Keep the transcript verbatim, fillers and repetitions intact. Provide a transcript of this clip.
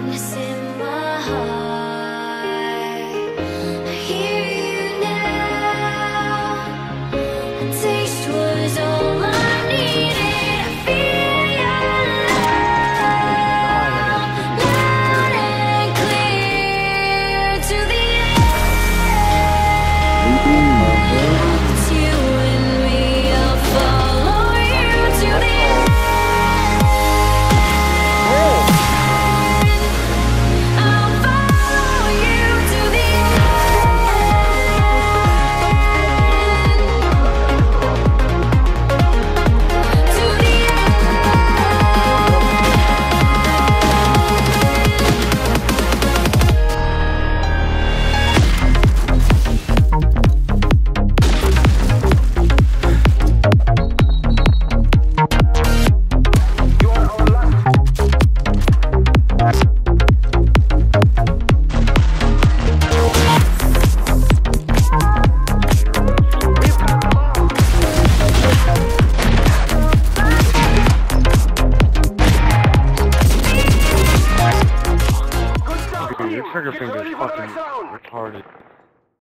darkness in my heart. I hear you now. A taste was all I needed. I feel your love, loud and clear to the end. It's you and me. I'll follow you to the end. I'll follow you to the end. To the Dude, your trigger finger's fucking retarded.